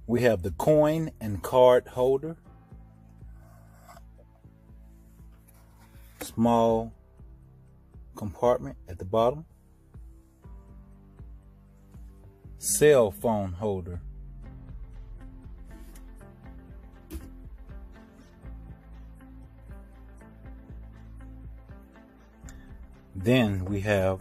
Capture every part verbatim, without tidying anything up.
We have the coin and card holder, small compartment at the bottom, cell phone holder, then we have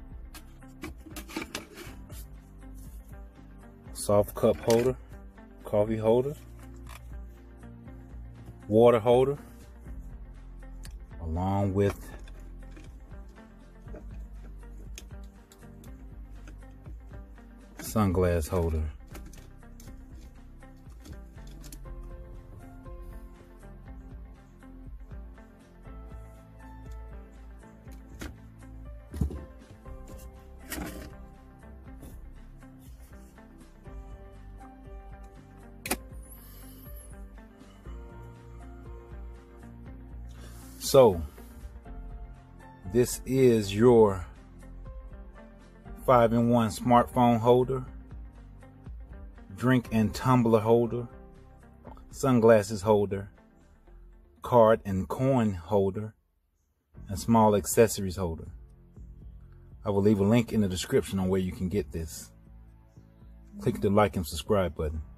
soft cup holder, coffee holder, water holder, along with sunglass holder. So this is your five in one smartphone holder, drink and tumbler holder, sunglasses holder, card and coin holder, and small accessories holder. I will leave a link in the description on where you can get this. Click the like and subscribe button.